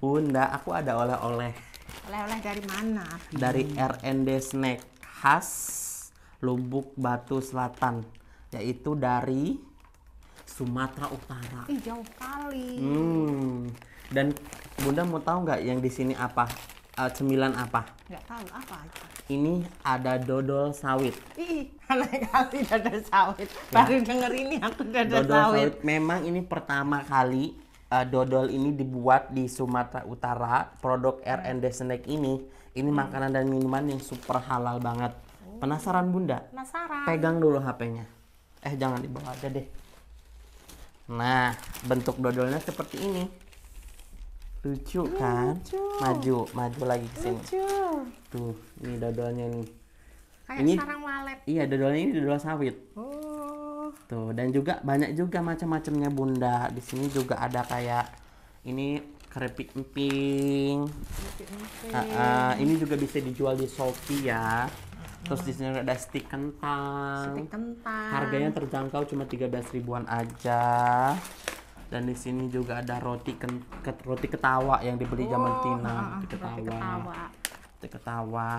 Bunda, aku ada oleh-oleh Oleh-oleh dari mana? dari R&D Snack khas Lubuk Batu Selatan, yaitu dari Sumatera Utara. Ih, jauh kali. Dan Bunda mau tahu nggak yang di sini apa? Cemilan apa? Nggak tahu apa itu. Ini ada dodol sawit. Ih, aneh kali dodol sawit. Baru denger ini aku dodol Dodol sawit. sawit memang ini pertama kali dodol ini dibuat di Sumatera Utara. Produk R&D Snack ini makanan dan minuman yang super halal banget. Penasaran Bunda? Penasaran. Pegang dulu HP-nya. Jangan dibawa aja deh. Nah, bentuk dodolnya seperti ini. Lucu kan? lucu. Maju lagi ke sini. Lucu. Tuh, ini dodolnya nih. Kayak Ini sarang walet. iya, dodolnya ini dodol sawit. Oh. Tuh, dan juga banyak juga macam-macamnya Bunda. Di sini juga ada kayak ini keripik emping. Ini juga bisa dijual di Shopee ya. Terus di sini ada stik kentang. Stik kentang. Harganya terjangkau cuma 13 ribuan aja. Dan di sini juga ada roti ketawa yang dibeli zaman Tina. Roti ketawa.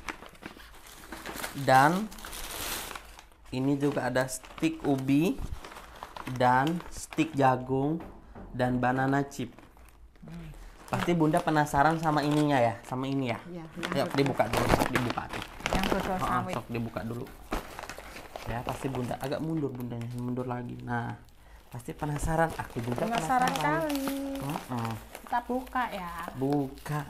Dan ini juga ada stik ubi dan stik jagung dan banana chip. Pasti Bunda penasaran sama ininya ya, sama ini ya. Iya, Yuk dibuka dulu, dibuka tuh. yang dodol sawit. Sok dibuka dulu. Ya, pasti Bunda agak mundur Bundanya, mundur lagi. Nah, pasti penasaran. Aku juga Penasaran kali. Heeh. Kita buka ya. Buka.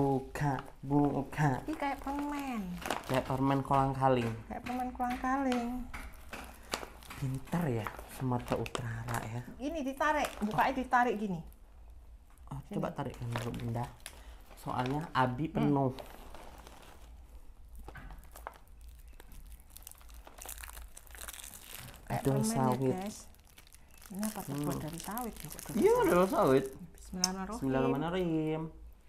Ini kayak permen. Kayak permen kolang-kaling. Kayak permen kolang-kaling. Pintar ya Sumatera Utara ya. Ini ditarik, bukanya ditarik gini. Coba tarikkan dulu Bunda. Soalnya Abi penuh. Kayak Dodol permen sawit. ya guys. Ini apa terbuat dari sawit? Iya, dodol sawit. Bismillahirrahmanirrahim. Bismillahirrahmanirrahim.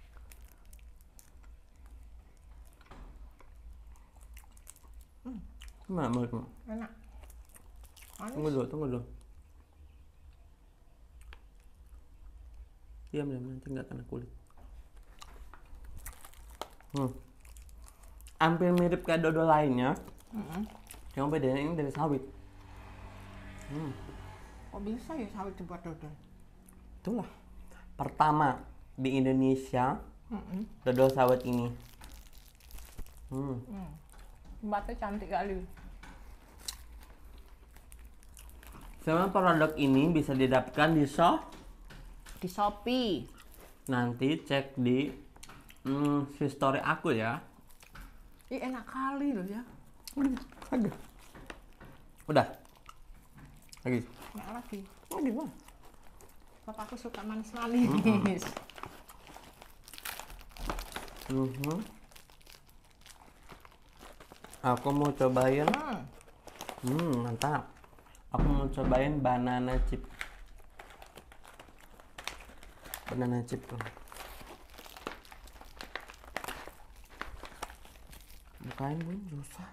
Gimana menurutmu? Enak. Tunggu dulu. Diam, nanti nggak kena kulit. Hampir mirip kayak dodol lainnya. Cuma bedanya ini dari sawit. Kok bisa ya sawit dibuat dodol? Itulah pertama di Indonesia dodol sawit ini. Tempatnya cantik kali. Semua produk ini bisa didapatkan di Di Shopee. nanti cek di story aku ya. Ih, enak kali loh ya. Udah. Lagi. Enak lagi. Gimana? Bapak aku suka manis-manis. Aku mau cobain. Mantap. Aku mau cobain banana chip. Banana chip tuh. Bukain Bun, susah.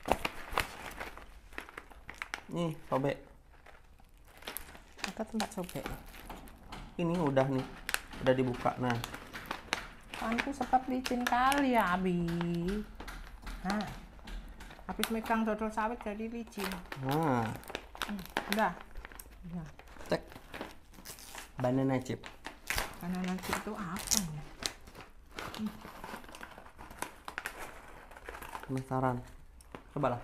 Nih, sobek. Ada tempat sobek. Ini udah nih. Udah dibuka. Nah, Tanganku sempat licin kali ya, Abi. Nah, habis megang dodol sawit jadi licin. nah, Udah. Ya. cek. Banana chip. Banana chip itu apa ya? Penasaran? Cobalah.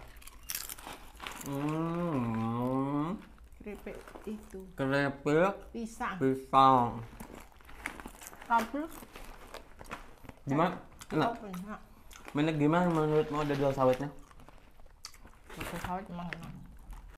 Keripik itu. Keripik Pisang. pisang. Kabel. Gimana? Enak? Enak. Gimana menurutmu dodol sawitnya? Dodol sawit emang enak.